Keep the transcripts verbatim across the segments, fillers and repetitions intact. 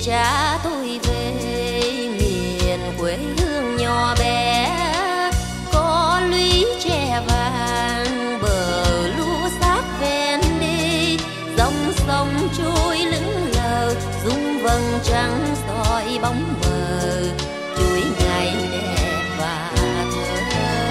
trả tôi về miền quê hương nhỏ bé, có lũy tre vàng bờ lúa xác ven đê, dòng sông trôi lững lờ rung vầng trắng soi bóng mờ chuỗi ngày đẹp và thơ.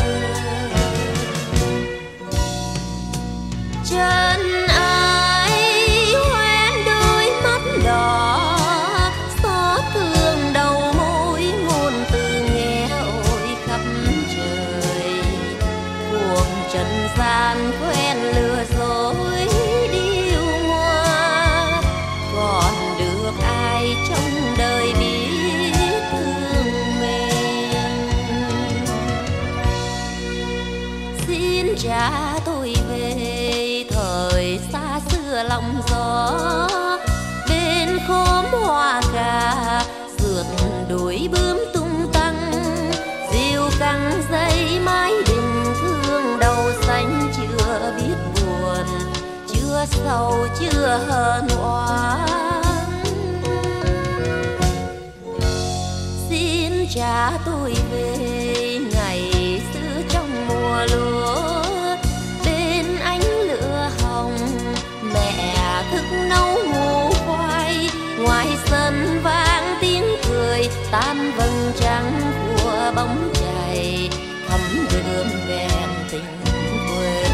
Chân ai hoen đôi mắt đỏ, xót thương đầu môi ngôn từ nghe ôi khắp trời. Cuộc trần gian quen lừa dối điêu ngoa, còn được ai trong đời biết thương mình. Xin trả tôi về thời xa xưa lòng gió, bên khóm hoa cà sượt đuổi bướm tung tăng, diều căng dây mái đình thương đầu xanh chưa biết buồn, chưa sầu chưa hờn oán. Xin trả tôi về ngày xưa trong mùa lúa, bên ánh lửa hồng mẹ thức nấu ngủ khoai, ngoài sân vang tiếng cười tan vầng trăng của bóng chày thắm đượm vẹn tình quê.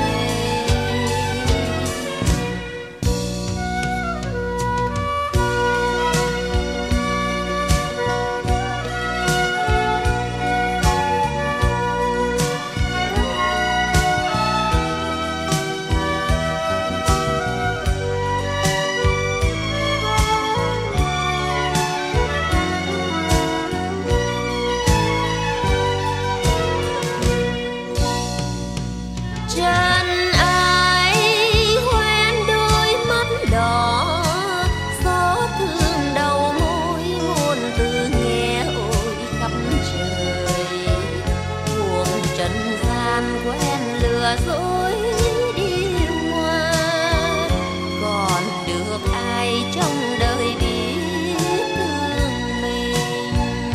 Chân ai hoen đôi mắt đỏ, xót thương đầu môi ngôn từ nghe ôi khắp trời. Cuộc trần gian quen lừa dối điêu ngoa, còn được ai trong đời biết thương mình.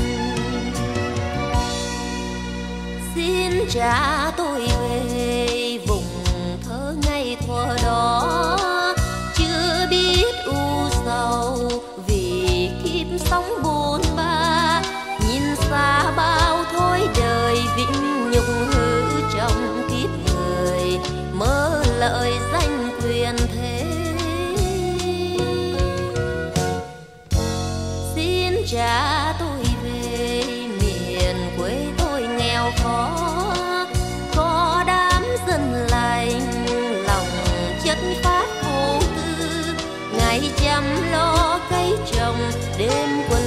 Xin trả tôi về vùng thơ ngày thuở đó, chưa biết u sầu vì kiếp sống buồn ba, nhìn xa bao thối đời vĩnh nhục hư trong kiếp người, mơ lợi danh quyền thế. Xin trả tôi về miền quê tôi nghèo khó, có đám dân lành lòng chất phát vô tư, ngày chăm lo cây trồng đêm quân